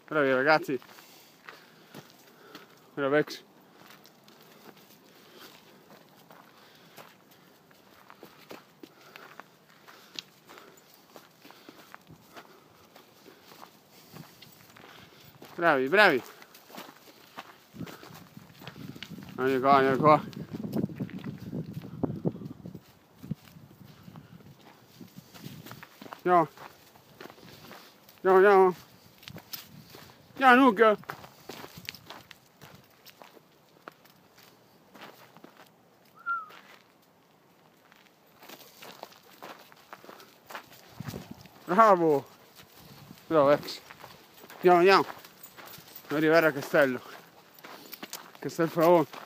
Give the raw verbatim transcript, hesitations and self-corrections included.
Bravi ragazzi. Bravo ex. Bravi, bravi. Andiamo qua, andiamo qua. Andiamo. Andiamo, andiamo. Andiamo, Luca. Bravo. Bravo ex. Andiamo, andiamo. Devo arrivare a Castello. Castel Favone.